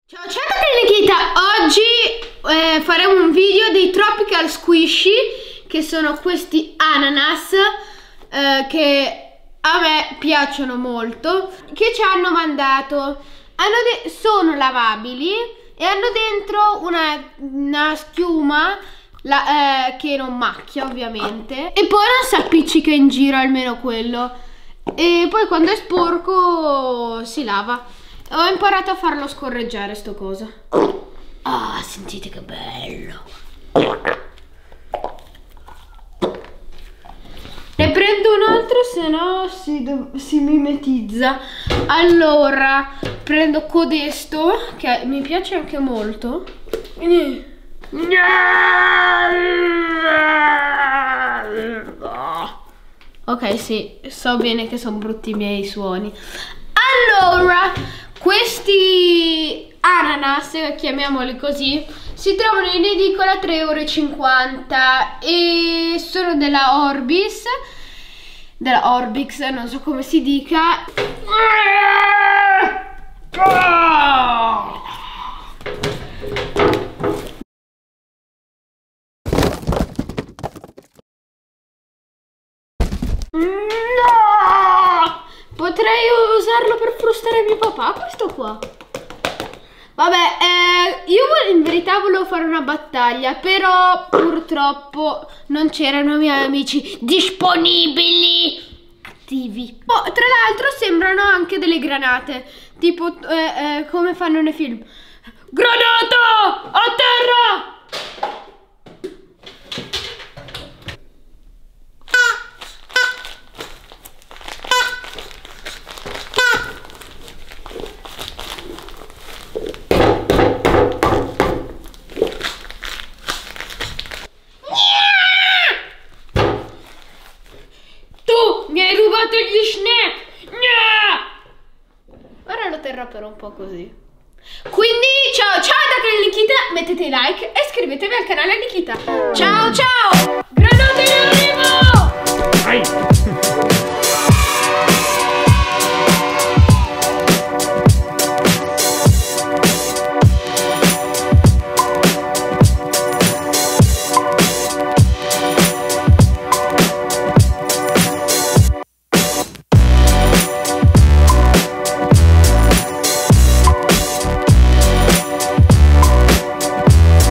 Ciao da Nikita, oggi faremo un video dei Tropical Squishy, che sono questi ananas che a me piacciono molto, che ci hanno mandato. Sono lavabili e hanno dentro una schiuma che non macchia ovviamente, e poi non si appiccica in giro, almeno quello, e poi quando è sporco si lava. Ho imparato a farlo scorreggiare sto coso. Ah, sentite che bello. Ne prendo un altro, se no si mimetizza. Allora, prendo codesto, che mi piace anche molto. Ok, sì, so bene che sono brutti i miei suoni. Allora, questi ananas, chiamiamoli così, si trovano in edicola a 3,50 € e sono della Orbis, della Orbix, non so come si dica. Potrei usarlo per frustare mio papà, questo qua. Vabbè, io in verità volevo fare una battaglia, però purtroppo non c'erano i miei amici disponibili, attivi. Oh, tra l'altro sembrano anche delle granate, tipo come fanno nei film. Granata! A terra! Gli snack! Ora lo terrò per un po' così. Quindi ciao da Nikita, mettete like e iscrivetevi al canale Nikita. Ciao! Granate in arrivo!